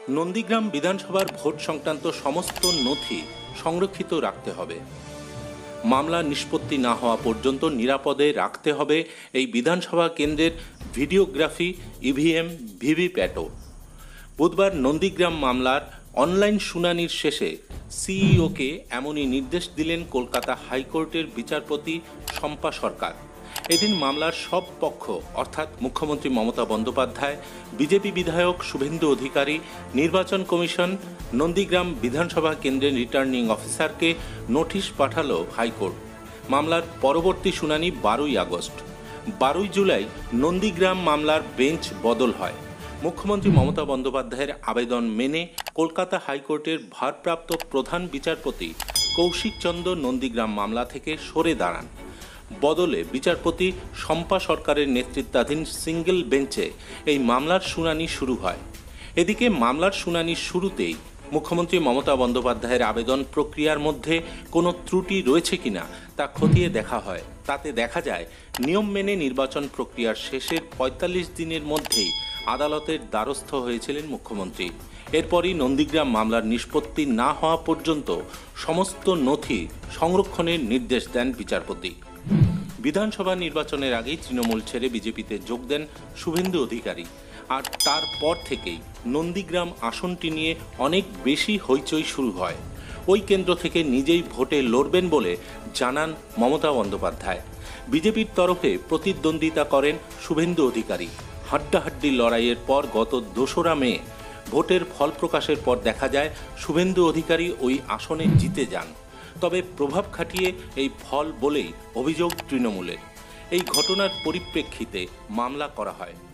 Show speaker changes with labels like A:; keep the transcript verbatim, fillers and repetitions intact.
A: নন্দীগ্রাম বিধানসভার ভোট সংক্রান্ত সমস্ত নথি সংরক্ষিত রাখতে হবে। মামলা নিষ্পত্তি না হওয়া পর্যন্ত নিরাপদে রাখতে হবে এই বিধানসভা কেন্দ্রের ভিডিওগ্রাফি, ইভিএম, ভিভিপ্যাটও। বুধবার নন্দীগ্রাম মামলার অনলাইন শুনানির শেষে সিইওকে এমনই নির্দেশ দিলেন কলকাতা হাইকোর্টের বিচারপতি শম্পা সরকার। এদিন মামলার সব পক্ষ অর্থাৎ মুখ্যমন্ত্রী মমতা বন্দ্যোপাধ্যায়, বিজেপি বিধায়ক শুভেন্দু অধিকারী, নির্বাচন কমিশন, নন্দীগ্রাম বিধানসভা কেন্দ্রের রিটার্নিং অফিসারকে নোটিশ পাঠালো হাইকোর্ট। মামলার পরবর্তী শুনানি বারোই আগস্ট। বারোই জুলাই নন্দীগ্রাম মামলার বেঞ্চ বদল হয়। মুখ্যমন্ত্রী মমতা বন্দ্যোপাধ্যায়ের আবেদন মেনে কলকাতা হাইকোর্টের ভারপ্রাপ্ত প্রধান বিচারপতি কৌশিক চন্দ্র নন্দীগ্রাম মামলা থেকে সরে দাঁড়ান। বদলে বিচারপতি শম্পা সরকারের নেতৃত্বাধীন সিঙ্গেল বেঞ্চে এই মামলার শুনানি শুরু হয়। এদিকে মামলার শুনানির শুরুতেই মুখ্যমন্ত্রী মমতা বন্দ্যোপাধ্যায়ের আবেদন প্রক্রিয়ার মধ্যে কোনো ত্রুটি রয়েছে কিনা তা খতিয়ে দেখা হয়। তাতে দেখা যায়, নিয়ম মেনে নির্বাচন প্রক্রিয়ার শেষের পঁয়তাল্লিশ দিনের মধ্যেই আদালতের দ্বারস্থ হয়েছিলেন মুখ্যমন্ত্রী। এরপরই নন্দীগ্রাম মামলার নিষ্পত্তি না হওয়া পর্যন্ত সমস্ত নথি সংরক্ষণের নির্দেশ দেন বিচারপতি। বিধানসভা নির্বাচনের আগেই তৃণমূল ছেড়ে বিজেপিতে যোগ দেন শুভেন্দু অধিকারী, আর তারপর থেকেই নন্দীগ্রাম আসনটি নিয়ে অনেক বেশি হইচই শুরু হয়। ওই কেন্দ্র থেকে নিজেই ভোটে লড়বেন বলে জানান মমতা বন্দ্যোপাধ্যায়। বিজেপির তরফে প্রতিদ্বন্দ্বিতা করেন শুভেন্দু অধিকারী। হাড্ডাহাড্ডি লড়াইয়ের পর গত দোসরা মে ভোটের ফল প্রকাশের পর দেখা যায় শুভেন্দু অধিকারী ওই আসনে জিতে যান। তবে প্রভাব খাটিয়ে এই ফল বলেই অভিযোগ তৃণমূলের। এই ঘটনার পরিপ্রেক্ষিতে মামলা করা হয়।